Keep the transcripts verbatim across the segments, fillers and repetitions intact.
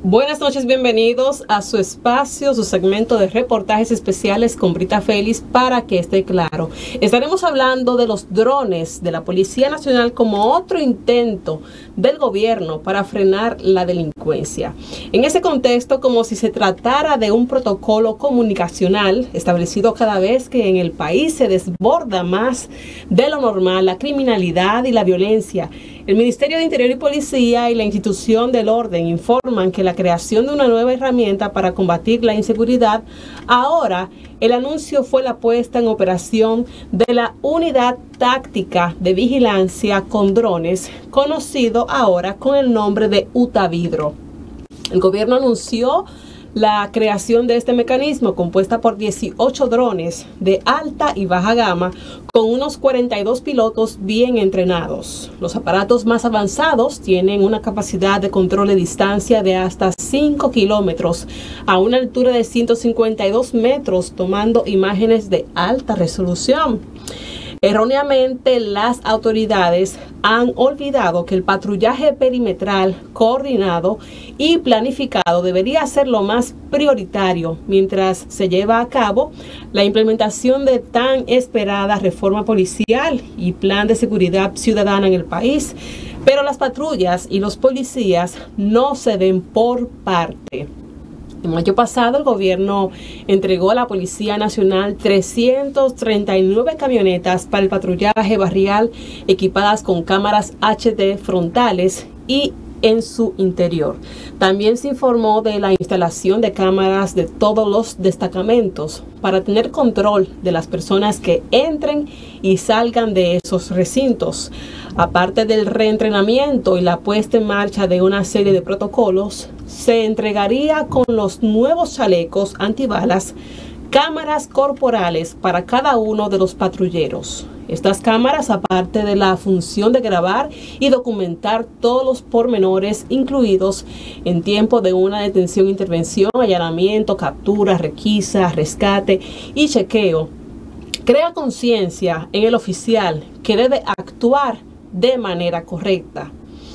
Buenas noches, bienvenidos a su espacio, su segmento de reportajes especiales con Brita Félix, para que esté claro. Estaremos hablando de los drones de la Policía Nacional como otro intento del gobierno para frenar la delincuencia. En ese contexto, como si se tratara de un protocolo comunicacional establecido cada vez que en el país se desborda más de lo normal la criminalidad y la violencia, el Ministerio de Interior y Policía y la Institución del Orden informan que la creación de una nueva herramienta para combatir la inseguridad. Ahora, el anuncio fue la puesta en operación de la Unidad Táctica de Vigilancia con Drones, conocido ahora con el nombre de UTAVIDRO. El gobierno anunció la creación de este mecanismo, compuesta por dieciocho drones de alta y baja gama con unos cuarenta y dos pilotos bien entrenados. Los aparatos más avanzados tienen una capacidad de control de distancia de hasta cinco kilómetros a una altura de ciento cincuenta y dos metros, tomando imágenes de alta resolución. Erróneamente, las autoridades han olvidado que el patrullaje perimetral coordinado y planificado debería ser lo más prioritario mientras se lleva a cabo la implementación de tan esperada reforma policial y plan de seguridad ciudadana en el país. Pero las patrullas y los policías no se ven por parte. En mayo pasado, el gobierno entregó a la Policía Nacional trescientas treinta y nueve camionetas para el patrullaje barrial equipadas con cámaras H D frontales y en su interior. También se informó de la instalación de cámaras de todos los destacamentos para tener control de las personas que entren y salgan de esos recintos. Aparte del reentrenamiento y la puesta en marcha de una serie de protocolos, se entregaría con los nuevos chalecos antibalas cámaras corporales para cada uno de los patrulleros. Estas cámaras, aparte de la función de grabar y documentar todos los pormenores incluidos en tiempo de una detención, intervención, allanamiento, captura, requisa, rescate y chequeo, crea conciencia en el oficial que debe actuar de manera correcta.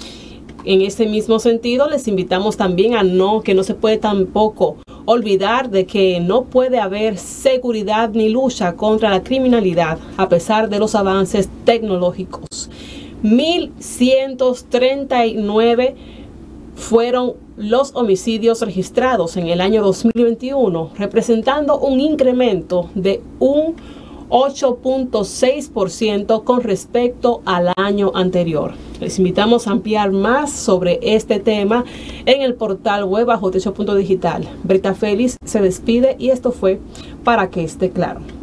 En ese mismo sentido, les invitamos también a no, que no se puede tampoco olvidar de que no puede haber seguridad ni lucha contra la criminalidad a pesar de los avances tecnológicos. mil ciento treinta y nueve fueron los homicidios registrados en el año dos mil veintiuno, representando un incremento de un ocho punto seis por ciento con respecto al año anterior. Les invitamos a ampliar más sobre este tema en el portal web bajo techo punto digital. Brita Félix se despide y esto fue Para que esté claro.